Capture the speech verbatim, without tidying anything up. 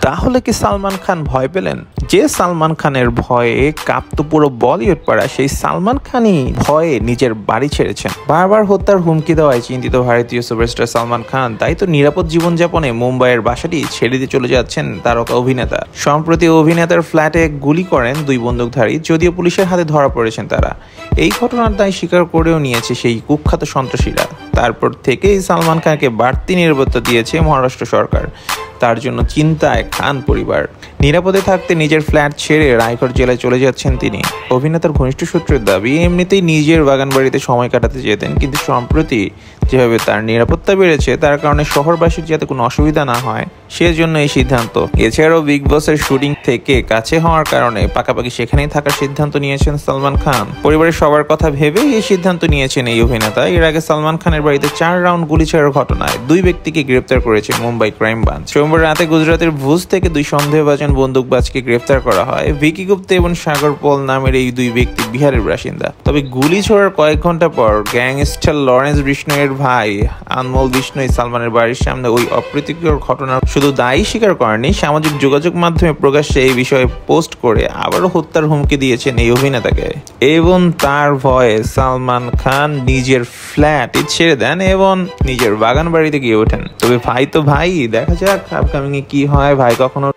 তাহলে কি সালমান খান ভয় পেলেন? যে সালমান খানের ভয়ে কাঁপতো পুরো বলিউড পাড়া, সেই সালমান খানই ভয়ে নিজের বাড়ি ছেড়েছেন। বারবার হত্যার হুমকি দেওয়ায় চিন্তিত ভারতীয় সুপারস্টার সালমান খান তাই তো নিরাপদ জীবনযাপনে মুম্বাইয়ের বাসাটি ছেড়ে দিয়ে চলে যাচ্ছেন তারকা অভিনেতা। সম্প্রতি অভিনেতার ফ্ল্যাটে গুলি করেন দুই বন্দুকধারী, যদিও পুলিশের হাতে ধরা পড়েছেন তারা। এই ঘটনার দায় স্বীকার করেও নিয়েছে সেই কুখ্যাত সন্ত্রাসীরা। তারপর থেকেই সালমান খানকে বাড়তি নিরাপত্তা দিয়েছে মহারাষ্ট্র সরকার। তার জন্য চিন্তায় খান পরিবার। নিরাপদে থাকতে নিজের ফ্ল্যাট ছেড়ে রায়গড় জেলায় চলে যাচ্ছেন তিনি। অভিনেতার ঘনিষ্ঠ সূত্রের দাবি, এমনিতেই নিজের বাগান বাড়িতে সময় কাটাতে যেতেন, কিন্তু সম্প্রতি যেভাবে তার নিরাপত্তা বেড়েছে তার কারণে শহরবাসীর যাতে কোনো অসুবিধা না হয় সেজন্য এই সিদ্ধান্ত। এছাড়াও বিগ বসের শুটিং থেকে কাছে হওয়ার কারণে পাকাপাকি সেখানেই থাকার সিদ্ধান্ত নিয়েছেন সালমান খান। পরিবারের সবার কথা ভেবেই এই সিদ্ধান্ত নিয়েছেন এই অভিনেতা। এর আগে সালমান খানের বাড়িতে চার রাউন্ড গুলি ছোড়ার ঘটনায় দুই ব্যক্তিকে গ্রেপ্তার করেছে মুম্বাই ক্রাইম ব্রাঞ্চ। সোমবার রাতে গুজরাটের ভুজ থেকে দুই সন্দেহভাজন বন্দুকবাজকে গ্রেফতার করা হয়। ভিকি গুপ্তা এবং সাগর পল নামের এই দুই ব্যক্তি বিহারের বাসিন্দা। তবে গুলি ছোড়ার কয়েক ঘন্টা পর গ্যাংস্টার লরেন্স বিষ্ণুয়ের ভাই আনমোল বিষ্ণুই সালমানের বাড়ির সামনে ওই অপ্রীতিকর ঘটনার শুধু দায়ী স্বীকার করেনি, সামাজিক যোগাযোগ মাধ্যমে প্রকাশ্যে এই বিষয়ে পোস্ট করে আবারও হত্যার হুমকি দিয়েছেন এই অভিনেতাকে। এবং তার ভয়ে সালমান খান নিজের ফ্ল্যাট ছেড়ে দেন এবং নিজের বাগান বাড়িতে গিয়ে ওঠেন। তবে ভাই তো ভাই, দেখা যাক আপকামিং এ কি হয়। ভাই কখনো